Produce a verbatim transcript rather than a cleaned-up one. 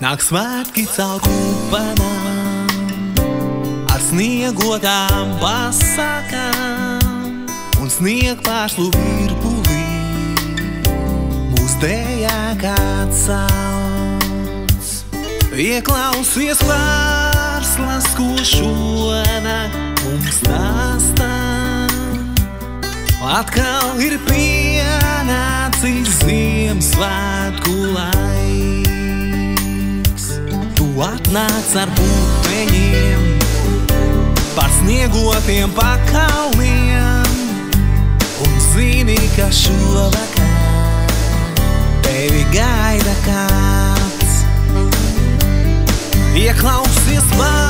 Nāk svētki caur kupenām, ar sniegotām pasakām un sniegpāršlu virpulī mūs dējā kāds sauc. Ieklausies pārslas, ko šonakt mums stāstā, atkal ir pienācis Ziemassvētku laiks. Tu atnāc ar puteņiem par sniegotiem pakalniem un zini, ka šovakar tevi gaida kāds. Ieklausies pār